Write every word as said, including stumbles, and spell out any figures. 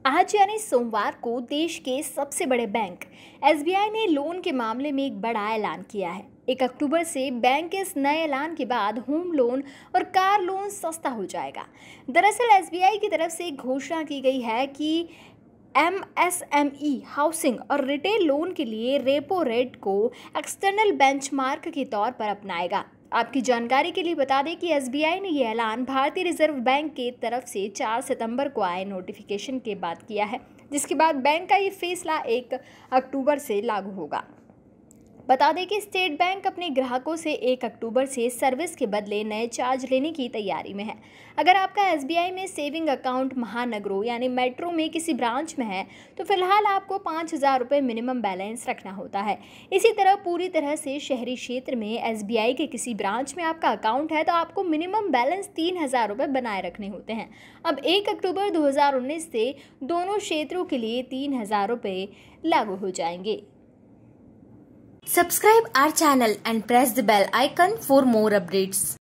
आज यानी सोमवार को देश के सबसे बड़े बैंक एस बी आई ने लोन के मामले में एक बड़ा ऐलान किया है। एक अक्टूबर से बैंक के इस नए ऐलान के बाद होम लोन और कार लोन सस्ता हो जाएगा। दरअसल एस बी आई की तरफ से एक घोषणा की गई है कि M S M E, housing और रिटेल लोन के लिए रेपो रेट को एक्सटर्नल बेंचमार्क के तौर पर अपनाएगा। आपकी जानकारी के लिए बता दें कि एस बी आई ने यह ऐलान भारतीय रिजर्व बैंक के तरफ से चार सितंबर को आए नोटिफिकेशन के बाद किया है, जिसके बाद बैंक का ये फैसला एक अक्टूबर से लागू होगा। बता दें कि स्टेट बैंक अपने ग्राहकों से एक अक्टूबर से सर्विस के बदले नए चार्ज लेने की तैयारी में है। अगर आपका एस बी आई में सेविंग अकाउंट महानगरों यानी मेट्रो में किसी ब्रांच में है तो फिलहाल आपको पाँच हज़ार रुपये मिनिमम बैलेंस रखना होता है। इसी तरह पूरी तरह से शहरी क्षेत्र में एस बी आई के किसी ब्रांच में आपका अकाउंट है तो आपको मिनिमम बैलेंस तीन हज़ार रुपये बनाए रखने होते हैं। अब एक अक्टूबर दो हज़ार उन्नीस से दोनों क्षेत्रों के लिए तीन हज़ार रुपये लागू हो जाएंगे। Subscribe our channel and press the bell icon for more updates.